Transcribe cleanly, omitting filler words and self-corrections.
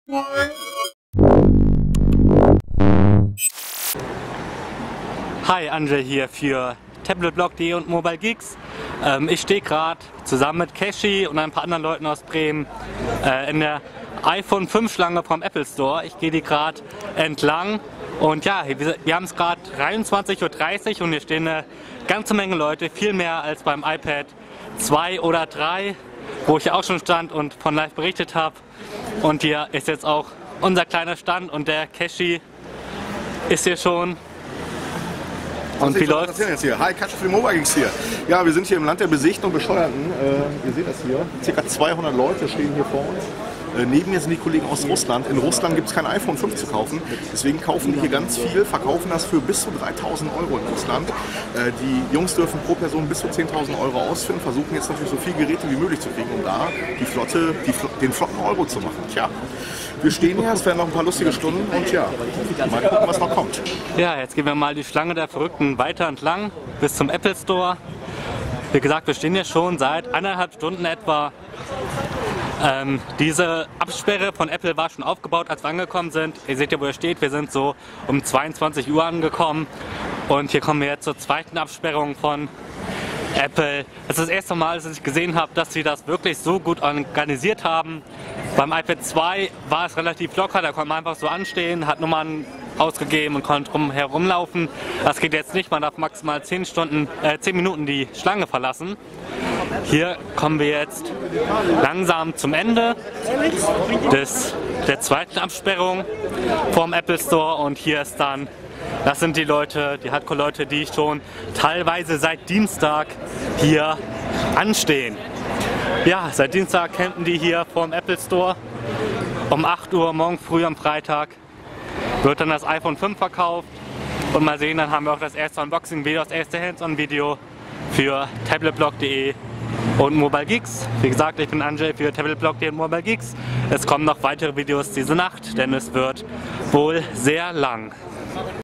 Hi, Andrzej hier für tabletblog.de und Mobile Geeks. Ich stehe gerade zusammen mit Keshi und ein paar anderen Leuten aus Bremen in der iPhone 5 Schlange vom Apple Store. Ich gehe die gerade entlang und ja, wir haben es gerade 23:30 Uhr und hier stehen eine ganze Menge Leute, viel mehr als beim iPad 2 oder 3, wo ich auch schon stand und von live berichtet habe. Und hier ist jetzt auch unser kleiner Stand und der Keshi ist hier schon. Und wie läuft's? Jetzt hier? Hi, Keshi für die Mobile Geeks hier. Ja, wir sind hier im Land der Besichten und Bescheuerten. Ihr seht das hier. Ca. 200 Leute stehen hier vor uns. Neben mir sind die Kollegen aus Russland. In Russland gibt es kein iPhone 5 zu kaufen. Deswegen kaufen die hier ganz viel, verkaufen das für bis zu 3.000 Euro in Russland. Die Jungs dürfen pro Person bis zu 10.000 Euro ausfinden, versuchen jetzt natürlich so viele Geräte wie möglich zu kriegen, um da den flotten Euro zu machen. Tja, wir stehen hier, es werden noch ein paar lustige Stunden und ja, mal gucken, was noch kommt. Ja, jetzt gehen wir mal die Schlange der Verrückten weiter entlang bis zum Apple Store. Wie gesagt, wir stehen hier schon seit 1,5 Stunden etwa. Diese Absperre von Apple war schon aufgebaut, als wir angekommen sind. Ihr seht ja, wo er steht. Wir sind so um 22 Uhr angekommen und hier kommen wir jetzt zur zweiten Absperrung von Apple. Das ist das erste Mal, dass ich gesehen habe, dass sie das wirklich so gut organisiert haben. Beim iPad 2 war es relativ locker, da konnte man einfach so anstehen, hat Nummern ausgegeben und konnte drum herumlaufen. Das geht jetzt nicht, man darf maximal 10 Minuten die Schlange verlassen. Hier kommen wir jetzt langsam zum Ende der zweiten Absperrung vom Apple Store und hier ist dann, das sind die Leute, die Hardcore-Leute, die schon teilweise seit Dienstag hier anstehen. Ja, seit Dienstag campen die hier vorm Apple Store. Um 8 Uhr morgen früh am Freitag wird dann das iPhone 5 verkauft und mal sehen, dann haben wir auch das erste Unboxing-Video, das erste Hands-on-Video für tabletblog.de und Mobile Geeks. Wie gesagt, ich bin Andrzej für tabletblog.de und Mobile Geeks. Es kommen noch weitere Videos diese Nacht, denn es wird wohl sehr lang.